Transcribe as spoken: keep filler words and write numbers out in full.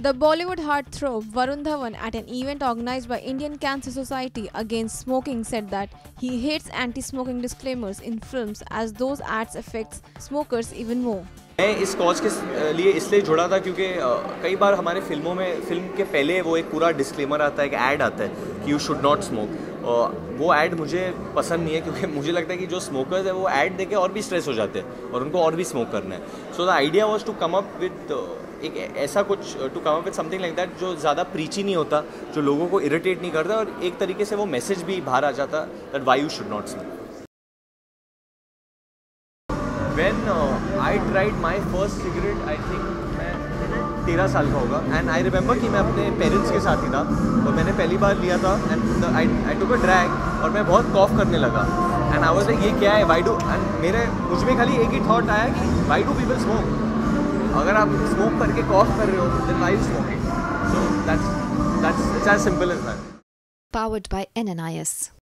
The Bollywood heartthrob Varun at an event organized by Indian Cancer Society against smoking said that he hates anti-smoking disclaimers in films as those ads affects smokers even more. मैं इस cause के लिए इसलिए जुड़ा था क्योंकि कई बार हमारे फिल्मों में फिल्म के पहले वो एक पूरा डिस्क्लेमर आता है, एक ऐड आता है कि यू शुड नॉट स्मोक। वो ऐड मुझे पसंद नहीं है क्योंकि मुझे लगता है कि जो स्मोकर्स है वो ऐड देके और भी स्ट्रेस हो जाते हैं और उनको और भी स्मोक करना है। So the idea was to come up with एक ऐसा कुछ to come up with something like that जो ज़्यादा प्रीची नहीं होता, जो लोगों को इरिटेट नहीं करता और एक तरीके से वो मैसेज भी बाहर आ जाता that why you should not smoke. When uh, I tried my first cigarette, I think मैं तेरह साल का होगा and I remember कि मैं अपने पेरेंट्स के साथ ही था और मैंने पहली बार लिया था and I I took a drag और मैं बहुत कॉफ करने लगा and I was like ये क्या है, why do and मेरे मुझ में खाली एक ही थॉट आया कि why do people smoke? अगर आप स्मोक करके कॉफ कर रहे हो then why you smoking? So that's that's it's as simple as that. Powered by N N I S.